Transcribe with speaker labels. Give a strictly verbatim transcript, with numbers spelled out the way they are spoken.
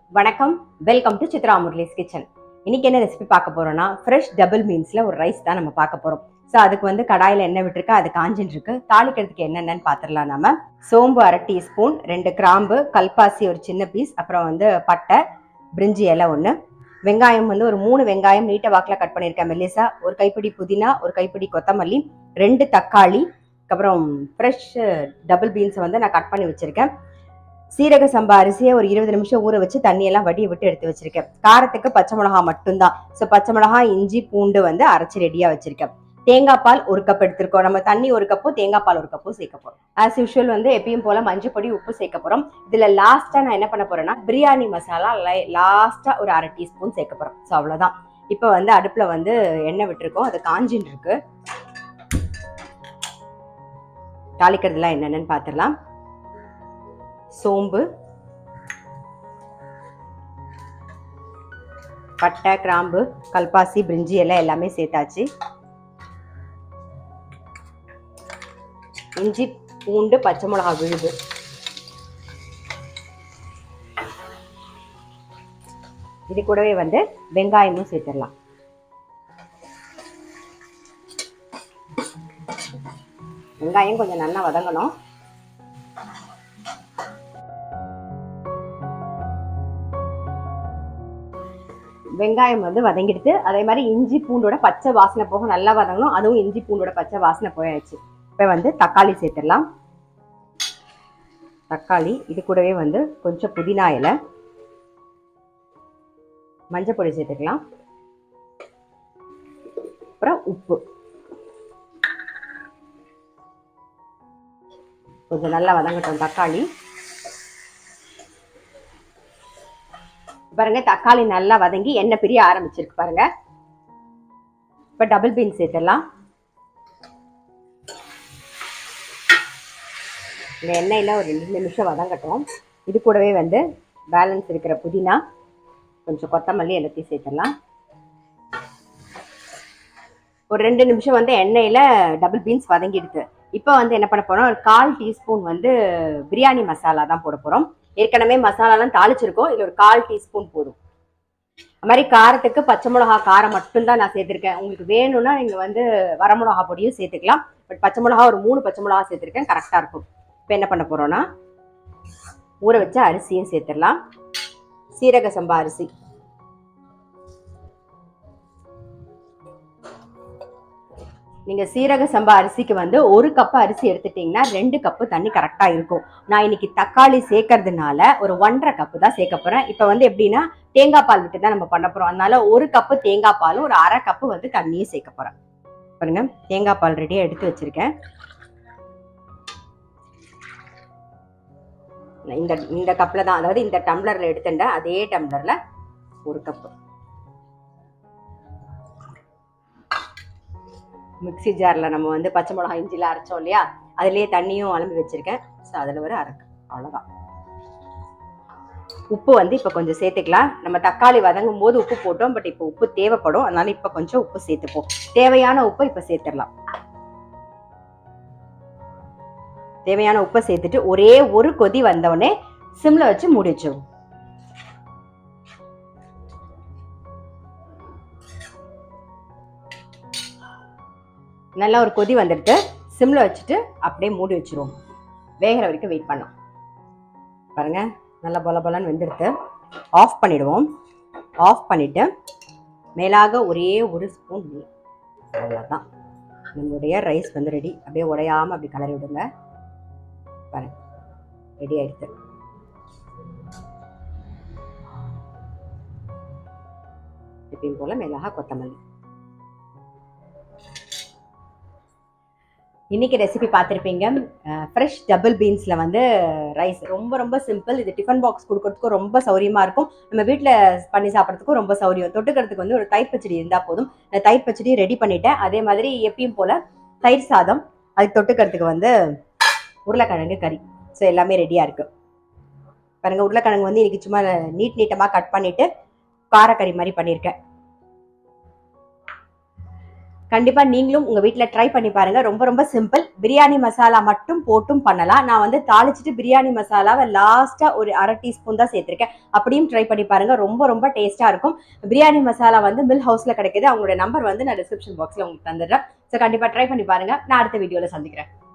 Speaker 1: வணக்கம், welcome to Chitra Murali's kitchen. இன்னைக்கு என்ன ரெசிபி பார்க்க போறோம்னா ஃப்ரெஷ் டபுள் மீன்ஸ்ல ஒரு ரைஸ் தான் நம்ம பார்க்க போறோம். ஸோ அதுக்கு வந்து கடாயில் எண்ணெய் விட்டுருக்கு, அது காஞ்சின்னு இருக்கு. தாளிக்கிறதுக்கு என்னென்னு பார்த்துடலாம். நம்ம சோம்பு அரை டீஸ்பூன், ரெண்டு கிராம்பு, கல்பாசி ஒரு சின்ன பீஸ், அப்புறம் வந்து பட்டை, பிரிஞ்சி இலை ஒன்று, வெங்காயம் வந்து ஒரு மூணு வெங்காயம் நீட்ட வாக்கில் கட் பண்ணியிருக்கேன் மெல்லிசா, ஒரு கைப்பிடி புதினா, ஒரு கைப்பிடி கொத்தமல்லி, ரெண்டு தக்காளி, அப்புறம் ஃப்ரெஷ் டபுள் பீன்ஸை வந்து நான் கட் பண்ணி வச்சிருக்கேன். சீரக சம்பா அரிசியை ஒரு இருபது நிமிஷம் ஊற வச்சு தண்ணியெல்லாம் வடிய விட்டு எடுத்து வச்சிருக்கேன். காரத்துக்கு பச்சை மிளகா மட்டும்தான். ஸோ பச்சை மிளகா, இஞ்சி, பூண்டு வந்து அரைச்சி ரெடியாக வச்சிருக்கேன். தேங்காய் பால் ஒரு கப் எடுத்திருக்கோம். நம்ம தண்ணி ஒரு கப்பும் தேங்காய் பால் ஒரு கப்பும் சேர்க்க போறோம். ஆஸ் யூஷுவல் வந்து எப்பயும் போல மஞ்சள் பொடி, உப்பு சேர்க்க போறோம். இதுல லாஸ்டா நான் என்ன பண்ண போறேன்னா பிரியாணி மசாலா லாஸ்டா ஒரு அரை டீஸ்பூன் சேர்க்க போறோம். ஸோ அவ்வளவுதான். இப்போ வந்து அடுப்புல வந்து எண்ணெய் விட்டுருக்கோம், அது காஞ்சின்னு இருக்கு. தாளிக்கிறதுலாம் என்னென்னு பார்த்துடலாம். சோம்பு, பட்டை, கிராம்பு, கல்பாசி, பிரிஞ்சி எல்லாம் எல்லாமே சேர்த்தாச்சு. இஞ்சி, பூண்டு, பச்சை மிளகா விழுது, இது கூடவே வந்து வெங்காயமும் சேர்த்துடலாம். வெங்காயம் கொஞ்சம் நல்லா வதங்கணும். வெங்காயம் வந்து வதங்கிடுது. அதே மாதிரி இஞ்சி பூண்டோட பச்சை வாசனை போக நல்லா வதங்கணும். அதுவும் இஞ்சி பூண்டோட பச்சை வாசனை போயாச்சு. இப்போ வந்து தக்காளி சேர்த்துடலாம். தக்காளி, இது கூடவே வந்து கொஞ்சம் புதினா இலை, மஞ்சள் பொடி சேர்த்துக்கலாம், அப்புறம் உப்பு. கொஞ்சம் நல்லா வதங்கட்டும் தக்காளி. பாருங்க, தக்காளி நல்லா வதங்கி எண்ணெய் பிரிய ஆரம்பிச்சிருக்கு பாருங்க. இப்ப டபுள் பீன்ஸ் சேர்த்துடலாம். இந்த எண்ணெயில ஒரு ரெண்டு நிமிஷம் வதங்கட்டும். இது கூடவே வந்து பேலன்ஸ் இருக்கிற புதினா, கொஞ்சம் கொத்தமல்லி எல்லாத்தையும் சேர்த்துடலாம். ஒரு ரெண்டு நிமிஷம் வந்து எண்ணெயில டபுள் பீன்ஸ் வதங்கிடுது. இப்போ வந்து என்ன பண்ண போறோம், ஒரு கால் டீஸ்பூன் வந்து பிரியாணி மசாலா தான் போட போறோம். ஏற்கனவே மசாலாலாம் தாளிச்சிருக்கோம். இது ஒரு கால் டீஸ்பூன் போதும். அது மாதிரி காரத்துக்கு பச்சை மிளகா காரம் மட்டும்தான் நான் சேர்த்திருக்கேன். உங்களுக்கு வேணும்னா நீங்க வந்து வரமிளகா பொடியும் சேர்த்துக்கலாம். பட் பச்சை மிளகா ஒரு மூணு பச்சை மிளகா சேர்த்திருக்கேன், கரெக்டா இருக்கும். இப்போ என்ன பண்ண போறோம்னா ஊற வச்ச அரிசியும் சேர்த்துடலாம். சீரக சம்பா அரிசி, நீங்க சீரக சம்பா அரிசிக்கு வந்து ஒரு கப்பு அரிசி எடுத்துட்டீங்கன்னா ரெண்டு கப்பு தண்ணி கரெக்டா இருக்கும். நான் இன்னைக்கு தக்காளி சேர்க்கறதுனால ஒரு ஒன்றரை கப்பு தான் சேர்க்க போறேன். இப்ப வந்து எப்படின்னா தேங்காய் பால் விட்டு தான் நம்ம பண்ண போறோம். அதனால ஒரு கப்பு தேங்காய் பாலும் ஒரு அரை கப்பு வந்து தண்ணியும் சேர்க்க போறேன். பாருங்க, தேங்காய் பால் ரெடியா எடுத்து வச்சிருக்கேன். இந்த இந்த கப்ல தான், அதாவது இந்த டம்ளர்ல எடுத்துட்டேன், அதே டம்ளர்ல ஒரு கப்பு. மிக்சி ஜாரில் நம்ம வந்து பச்சை மிளகா இஞ்சிலாம் அரைச்சோம் இல்லையா, அதுலேயே தண்ணியும் அலம்பி வச்சிருக்கேன். ஸோ அதில் ஒரு அரை அவ்வளோதான். உப்பு வந்து இப்போ கொஞ்சம் சேர்த்துக்கலாம். நம்ம தக்காளி வதங்கும் போது உப்பு போட்டோம், பட் இப்போ உப்பு தேவைப்படும். அதனால இப்போ கொஞ்சம் உப்பு சேர்த்துப்போம். தேவையான உப்பை இப்போ சேர்த்துடலாம். தேவையான உப்பை சேர்த்துட்டு ஒரே ஒரு கொதி வந்தோடனே சிம்ல வச்சு மூடி வச்சிடும். நல்லா ஒரு கொதி வந்துடுது. சிம்ல வச்சுட்டு அப்படியே மூடி வச்சிருவோம். வேகிற வரைக்கும் வெயிட் பண்ணோம். பாருங்க, நல்லா பொல பொலன்னு வெந்துடுது. ஆஃப் பண்ணிடுவோம். ஆஃப் பண்ணிட்டு மேலாக ஒரே ஒரு ஸ்பூன் நெய், அவ்வளோதான். நம்மளுடைய ரைஸ் வந்து ரெடி. அப்படியே உடையாம அப்படி கலரி விடுங்க. பாருங்க, ரெடி ஆயிடுது. எப்பயும் போல மேலாக கொத்தமல்லி. இன்னைக்கு ரெசிபி பார்த்துருப்பீங்க. ஃப்ரெஷ் டபுள் பீன்ஸில் வந்து ரைஸ் ரொம்ப ரொம்ப சிம்பிள். இது டிஃபன் பாக்ஸ் கொடுக்கறதுக்கும் ரொம்ப சௌரியமாக இருக்கும். நம்ம வீட்டில் பண்ணி சாப்பிட்றதுக்கும் ரொம்ப சௌரியம். தொட்டுக்கிறதுக்கு வந்து ஒரு தயிர் பச்சடி இருந்தால் போதும். நான் தயிர் பச்சடி ரெடி பண்ணிட்டேன். அதே மாதிரி எப்பயும் போல் தயிர் சாதம், அதுக்கு தொட்டுக்கிறதுக்கு வந்து உருளைக்கிழங்கு கறி. ஸோ எல்லாமே ரெடியாக இருக்குது. பாருங்கள், உருளைக்கிழங்கு வந்து இன்னைக்கு சும்மா நீட் நீட்டமாக கட் பண்ணிவிட்டு காரக்கறி மாதிரி பண்ணியிருக்கேன். கண்டிப்பா நீங்களும் உங்க வீட்ல ட்ரை பண்ணி பாருங்க. ரொம்ப ரொம்ப சிம்பிள். பிரியாணி மசாலா மட்டும் போட்டும் பண்ணலாம். நான் வந்து தாளிச்சிட்டு பிரியாணி மசாலாவை லாஸ்டா ஒரு அரை டீஸ்பூன் தான் சேர்த்திருக்கேன். அப்படியும் ட்ரை பண்ணி பாருங்க. ரொம்ப ரொம்ப டேஸ்டா இருக்கும். பிரியாணி மசாலா வந்து மில் ஹவுஸ்ல கிடைக்குது. அவங்களோட நம்பர் வந்து நான் டிஸ்கிரிப்ஷன் பாக்ஸ்ல உங்களுக்கு தந்துடுறேன். ஸோ கண்டிப்பா ட்ரை பண்ணி பாருங்க. நான் அடுத்த வீடியோல சந்திக்கிறேன்.